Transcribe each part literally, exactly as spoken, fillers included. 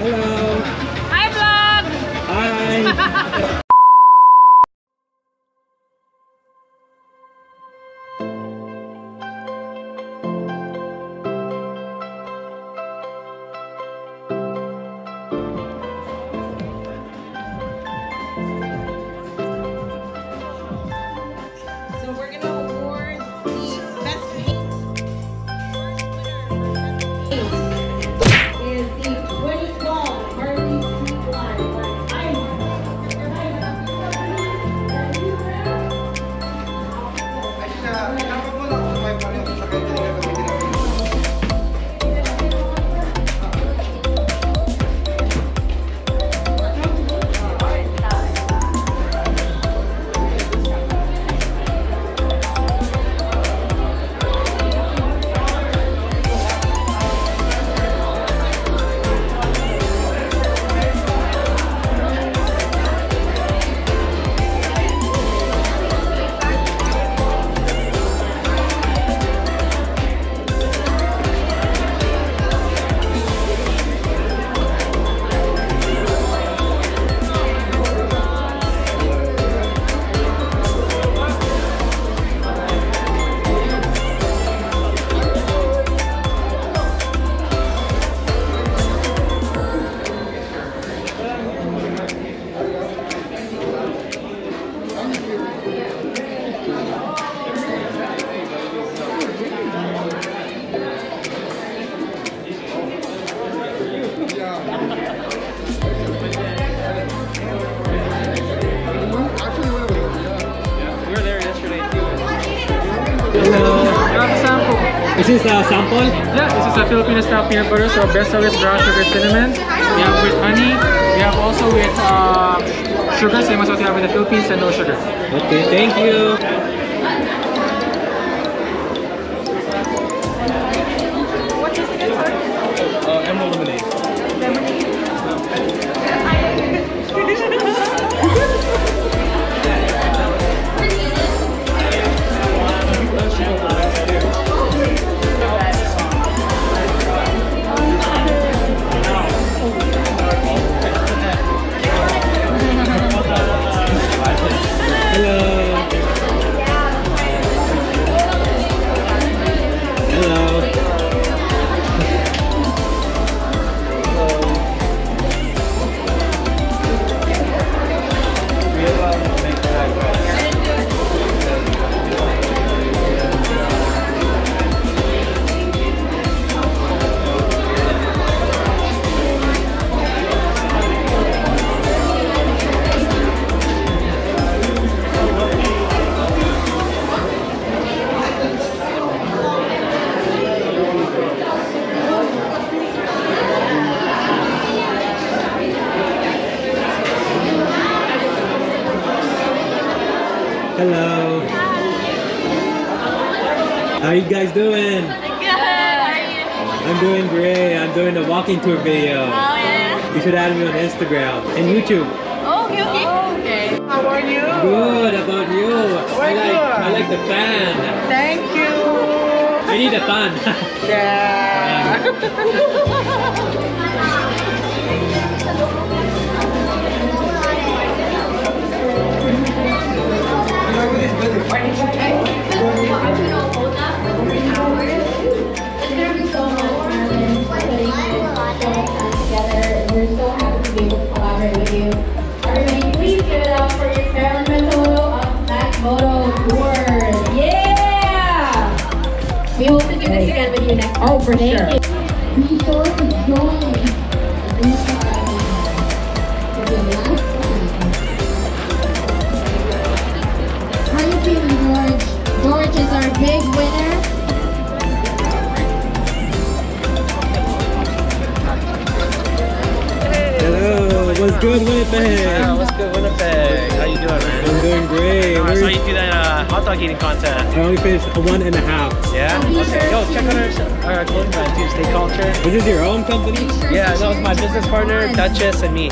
Hello. Hi, vlog. Hi. Is this a sample? Yeah, this is a Filipino style peanut butter, so best service brown sugar cinnamon. We have with honey. We have also with uh, sugar, same as what we have in the Philippines, and no sugar. Okay, thank you. What's this again, sorry? Uh, emerald lemonade. Lemonade. Hello. How are you guys doing? Good. How are you? I'm doing great. I'm doing a walking tour video. Oh, yeah. You should add me on Instagram and YouTube. Oh, okay, okay. Okay. How are you? Good. How about you? I like, I like the fan. Thank you. I need a fan. Yeah. We're so happy to be able to collaborate with you. Everybody, please give it up for your experimental of BACOOR tours. Yeah! We hope to do this again with you next time. Oh, for Thank sure. you. Be sure to join How you feeling, George? George is our big winner. Hello. What's good, Winnipeg? Yeah, what's good, Winnipeg? How you doing, man? I'm doing great. Oh, I saw Where's- you do that uh, hot dog eating contest. I only finished a one and a half. Yeah? Okay. Yo, check out our, our clothing brand too, Stay Culture. Is this your own company? Yeah, that was my business partner, Duchess, and me.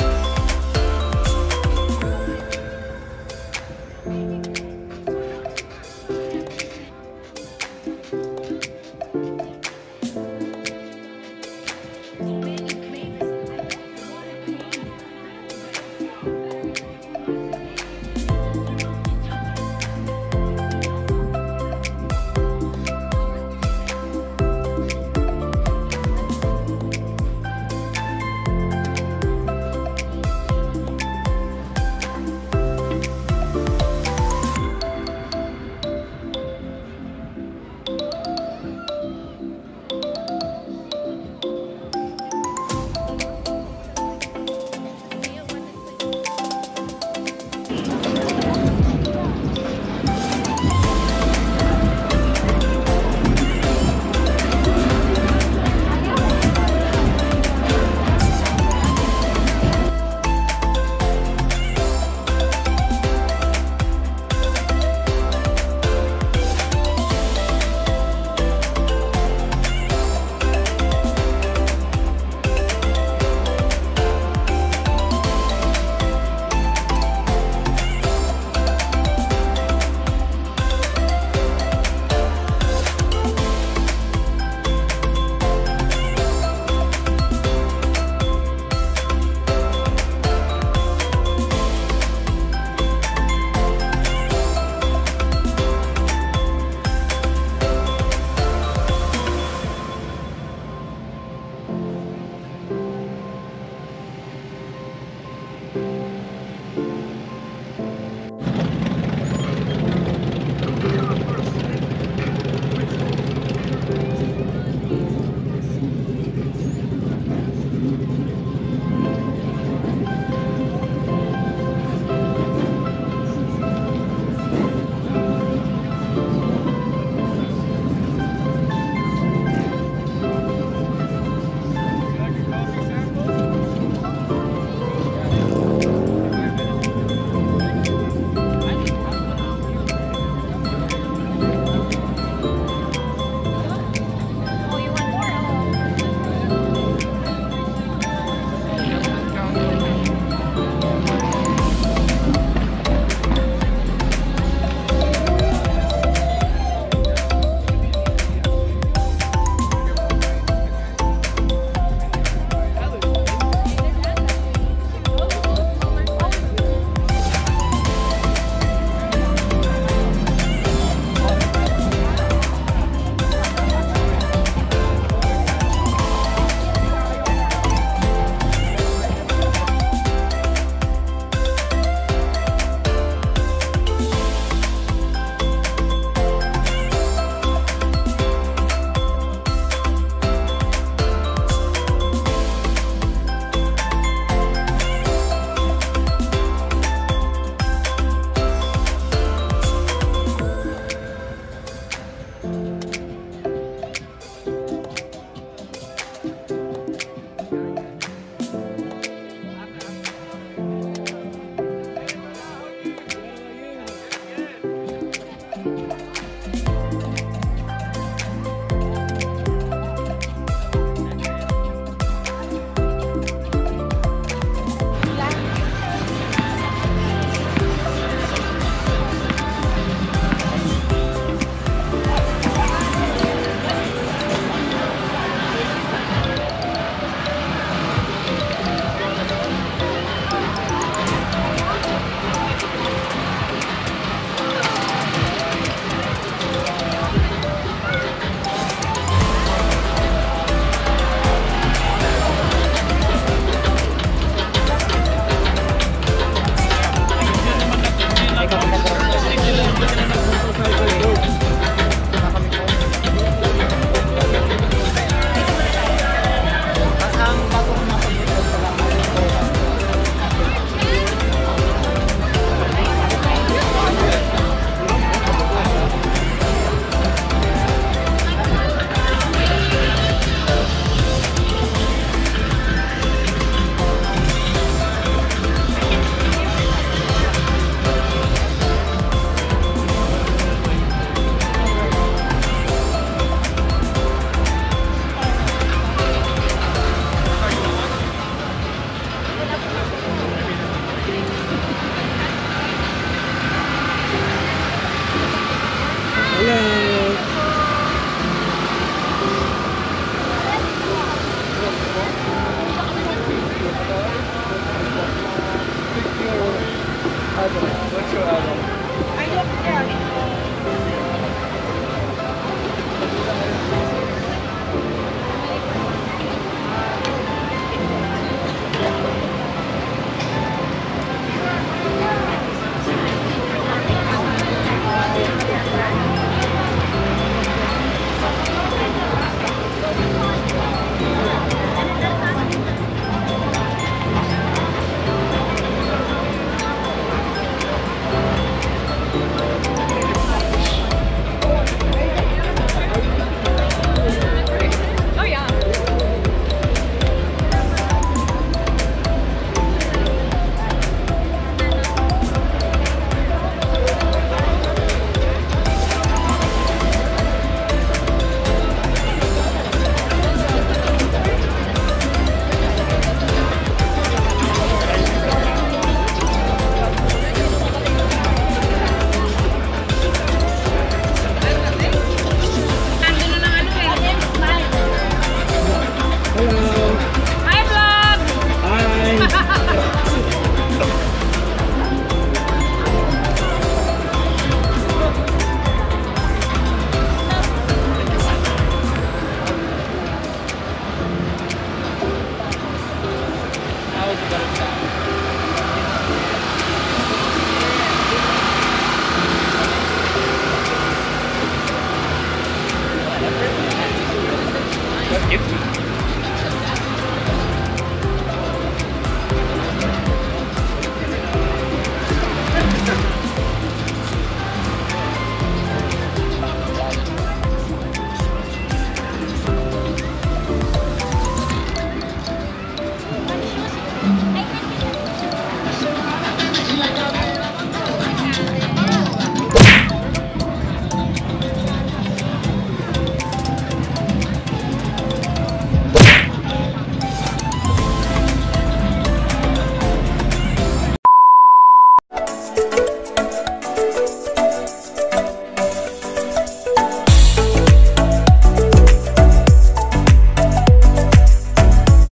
I don't care.